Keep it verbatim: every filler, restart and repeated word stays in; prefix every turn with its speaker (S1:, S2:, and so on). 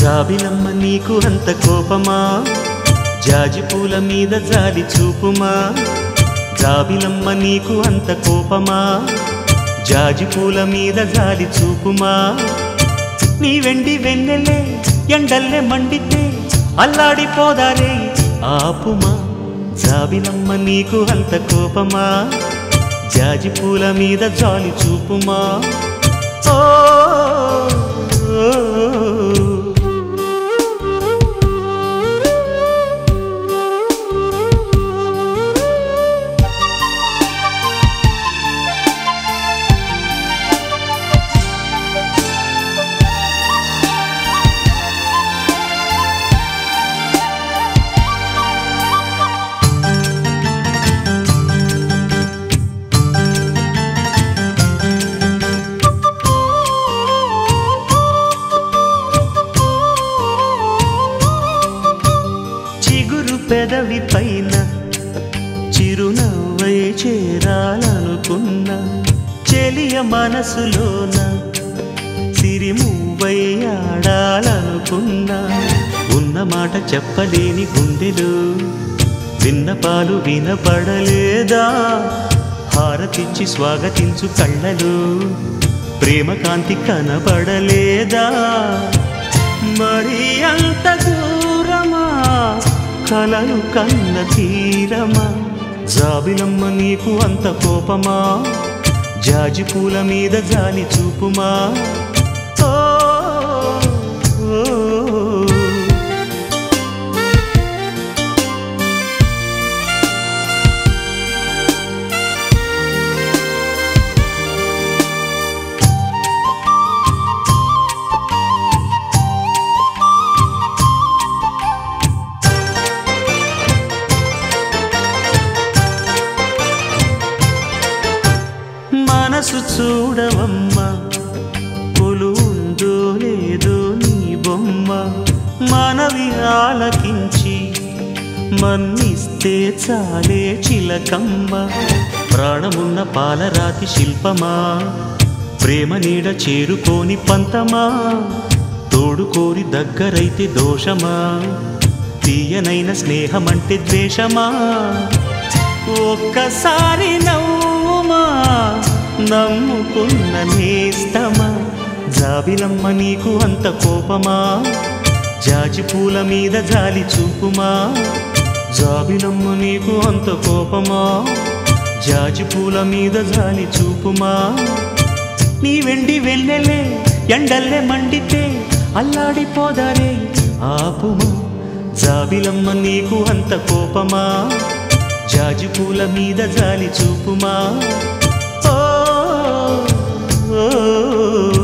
S1: జాబిలమ్మ నీకు అంత కోపమా జాజి పూల మీద జాలి చూపుమా జాబిలమ్మ నీకు అంత కోపమా జాజి పూల మీద జాలి చూపుమా నీ వెండి వెన్నెలే ఎండల్లే మండితే అల్లాడిపోదారే ఆపుమా జాబిలమ్మ నీకు అంత కోపమా జాజి పూల మీద జాలి చూపుమా ఓ పెదవి పైన చిరునవ్వై చేరాలనుకున్నా చెలియ మనసులోన సిరిమువ్వై ఆడాలనుకున్నా ఉన్న మాట చెప్పలేని గుండెలు విన్నపాలు వినపడలేదా హారతిచ్చి స్వాగతించు కళ్ళలు ప్రేమ కాంతి కనపడలేదా మరి అంత దూరమా కలలు కన్న తీరమా జాబిలమ్మ నీకు అంత కోపమా జాజి పూల మీద జాలి చూపుమా ఓ మనసు చూడవమ్మ కొలుందో లేదో నీ బొమ్మ మనవి ఆలకించి మన్నిస్తే చాలే చిలకమ్మ ప్రాణమున్న పాలరాతి శిల్పమా ప్రేమ నీడ చేరుకోని పంతమా తోడుకోరి దగ్గరైతే దోషమా తీయనైన స్నేహమంటే ద్వేషమా ఒక్కసారి నవ్వుమా నమ్ముకున్న నేస్తమా జాబిలమ్మ నీకు అంత కోపమా జాజి పూల మీద జాలి చూపుమా జాబిలమ్మ నీకు అంత కోపమా జాజి పూల మీద జాలి చూపుమా నీ వెండి వెన్నెలే ఎండల్లే మండితే అల్లాడిపోదారే ఆపుమా జాబిలమ్మ నీకు అంత కోపమా జాజి పూల మీద జాలి చూపుమా ఓ